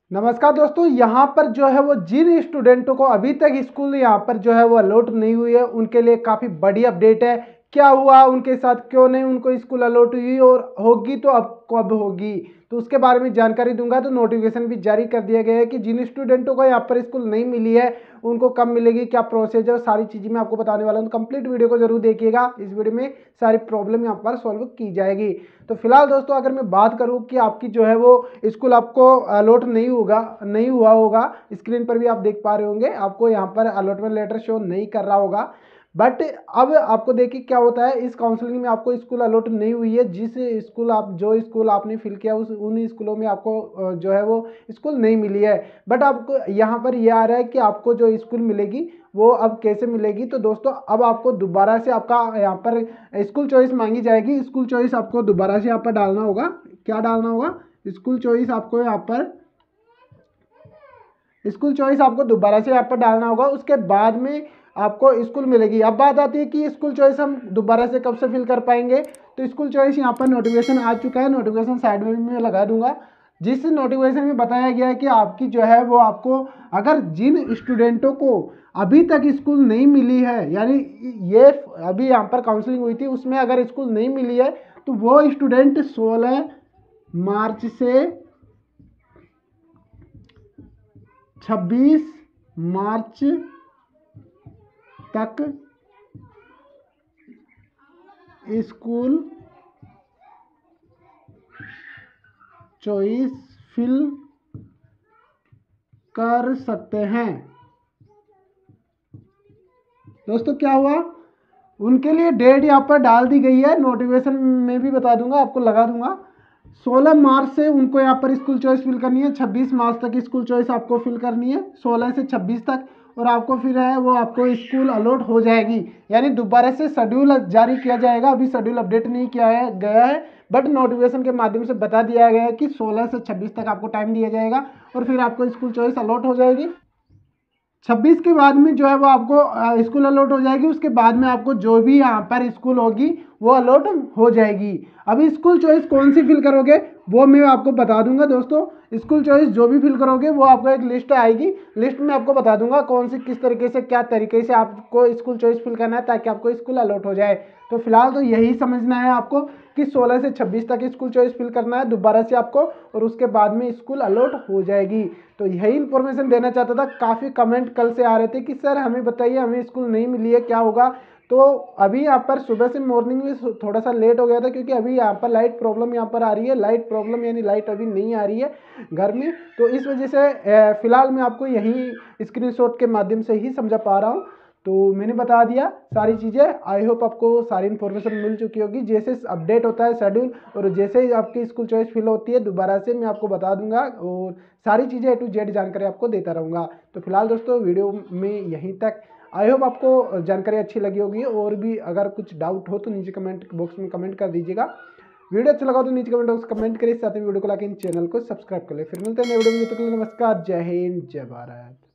नमस्कार दोस्तों, यहाँ पर जो है वो जिन स्टूडेंटों को अभी तक स्कूल यहाँ पर जो है वो अलॉट नहीं हुई है उनके लिए काफ़ी बड़ी अपडेट है। क्या हुआ उनके साथ, क्यों नहीं उनको स्कूल अलॉट हुई और होगी तो अब कब होगी, तो उसके बारे में जानकारी दूंगा। तो नोटिफिकेशन भी जारी कर दिया गया है कि जिन स्टूडेंटों को यहाँ पर स्कूल नहीं मिली है उनको कब मिलेगी, क्या प्रोसेस है, सारी चीज़ें मैं आपको बताने वाला हूँ। तो कंप्लीट वीडियो को जरूर देखिएगा, इस वीडियो में सारी प्रॉब्लम यहाँ पर सॉल्व की जाएगी। तो फिलहाल दोस्तों अगर मैं बात करूँ कि आपकी जो है वो स्कूल आपको अलॉट नहीं हुआ होगा, स्क्रीन पर भी आप देख पा रहे होंगे आपको यहाँ पर अलॉटमेंट लेटर शो नहीं कर रहा होगा। बट अब आपको देखिए क्या होता है, इस काउंसलिंग में आपको स्कूल अलॉट नहीं हुई है, जो स्कूल आपने फिल किया उन स्कूलों में आपको जो है वो स्कूल नहीं मिली है। बट आपको यहाँ पर यह आ रहा है कि आपको जो स्कूल मिलेगी वो अब कैसे मिलेगी। तो दोस्तों अब आपको दोबारा से आपका यहाँ पर स्कूल चॉइस मांगी जाएगी। स्कूल चॉइस आपको दोबारा से यहाँ पर डालना होगा। क्या डालना होगा? स्कूल चॉइस आपको यहाँ पर स्कूल चॉइस आपको दोबारा से यहाँ पर डालना होगा। उसके बाद में आपको स्कूल मिलेगी। अब बात आती है कि स्कूल चॉइस हम दोबारा से कब से फिल कर पाएंगे। तो स्कूल चॉइस यहाँ पर नोटिफिकेशन आ चुका है, नोटिफिकेशन साइड में मैं लगा दूंगा। जिस नोटिफिकेशन में बताया गया है कि आपकी जो है वो आपको अगर जिन स्टूडेंटों को अभी तक स्कूल नहीं मिली है, यानी ये अभी यहाँ पर काउंसलिंग हुई थी उसमें अगर स्कूल नहीं मिली है तो वो स्टूडेंट 16 मार्च से 26 मार्च तक स्कूल चॉइस फिल कर सकते हैं। दोस्तों क्या हुआ, उनके लिए डेट यहाँ पर डाल दी गई है, नोटिफिकेशन में भी बता दूंगा, आपको लगा दूंगा। 16 मार्च से उनको यहाँ पर स्कूल चॉइस फिल करनी है, 26 मार्च तक स्कूल चॉइस आपको फिल करनी है, 16 से 26 तक। और आपको फिर है वो आपको स्कूल अलॉट हो जाएगी, यानी दोबारा से शेड्यूल जारी किया जाएगा। अभी शेड्यूल अपडेट नहीं किया गया है, बट नोटिफिकेशन के माध्यम से बता दिया गया है कि 16 से 26 तक आपको टाइम दिया जाएगा और फिर आपको स्कूल चॉइस अलॉट हो जाएगी। 26 के बाद में जो है वो आपको स्कूल अलॉट हो जाएगी। उसके बाद में आपको जो भी यहाँ पर स्कूल होगी वो अलॉट हो जाएगी। अभी स्कूल चॉइस कौन सी फिल करोगे वो मैं आपको बता दूंगा। दोस्तों स्कूल चॉइस जो भी फिल करोगे वो आपको एक लिस्ट आएगी, लिस्ट में आपको बता दूंगा कौन सी किस तरीके से क्या तरीके से आपको स्कूल चॉइस फिल करना है ताकि आपको स्कूल अलॉट हो जाए। तो फिलहाल तो यही समझना है आपको कि 16 से 26 तक स्कूल चॉइस फिल करना है दोबारा से आपको, और उसके बाद में स्कूल अलॉट हो जाएगी। तो यही इन्फॉर्मेशन देना चाहता था। काफ़ी कमेंट कल से आ रहे थे कि सर हमें बताइए हमें स्कूल नहीं मिली है, क्या होगा। तो अभी यहाँ पर सुबह से मॉर्निंग में थोड़ा सा लेट हो गया था क्योंकि अभी यहाँ पर लाइट प्रॉब्लम यहाँ पर आ रही है, लाइट प्रॉब्लम यानी लाइट अभी नहीं आ रही है घर में। तो इस वजह से फिलहाल मैं आपको यही स्क्रीनशॉट के माध्यम से ही समझा पा रहा हूँ। तो मैंने बता दिया सारी चीज़ें। आई होप आपको सारी इन्फॉर्मेशन मिल चुकी होगी। जैसे अपडेट होता है शेड्यूल और जैसे ही आपकी स्कूल चॉइस फिल होती है दोबारा से मैं आपको बता दूंगा और सारी चीज़ें A to Z जानकारी आपको देता रहूँगा। तो फिलहाल दोस्तों वीडियो में यहीं तक। आई होप आपको जानकारी अच्छी लगी होगी। और भी अगर कुछ डाउट हो तो नीचे कमेंट बॉक्स में कमेंट कर दीजिएगा। वीडियो अच्छा लगा तो नीचे कमेंट बॉक्स कमेंट करिए, साथ में वीडियो को लाइक चैनल को सब्सक्राइब कर ले। फिर मिलते हैं नए वीडियो में, तब तक के लिए नमस्कार, जय हिंद, जय भारत।